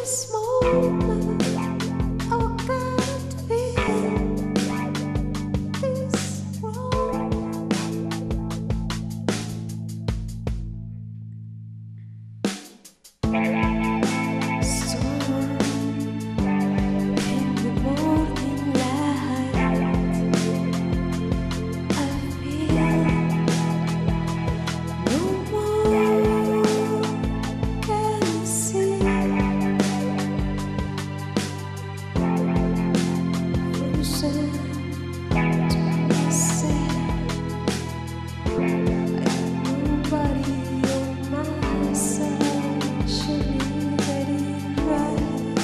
this moment, oh God, feel this wrong. Storm in the morning light, I feel no more can see. Frozen to the sand, nobody on my side should be ready right.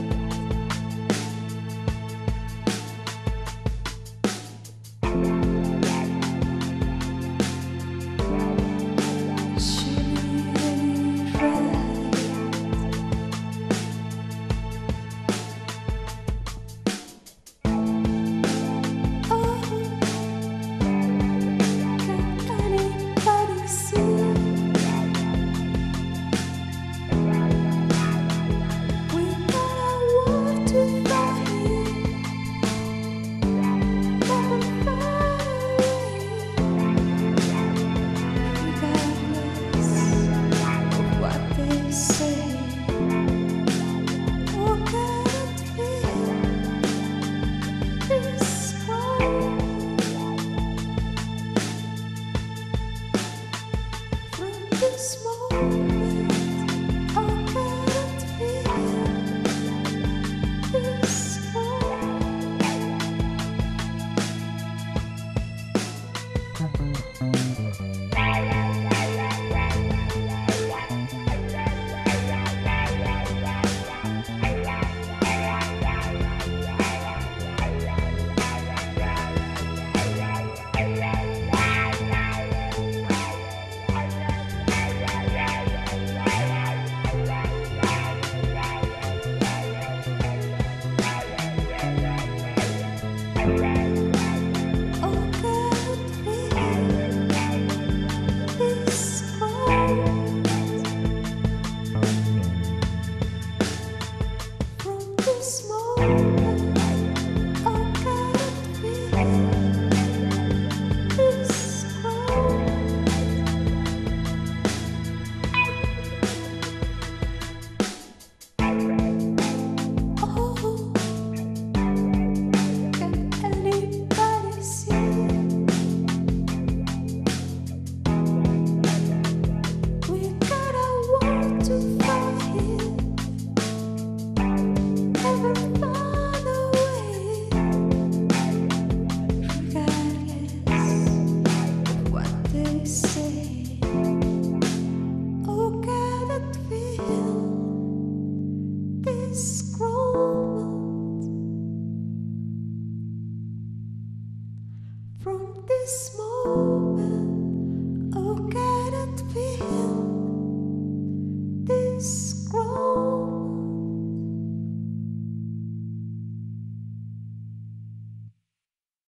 Should be ready right. Oh, can anybody see? We got a war to fight, never far away, regardless of what they say. Oh, God, feel this cold from this moment. Oh, God, feel this cold. Oh, God, feel this cold from this moment. Oh, God, feel this cold. Oh, can anybody see? We got a war to fight, never far away, regardless of what they say. Oh, God, feel this cold from this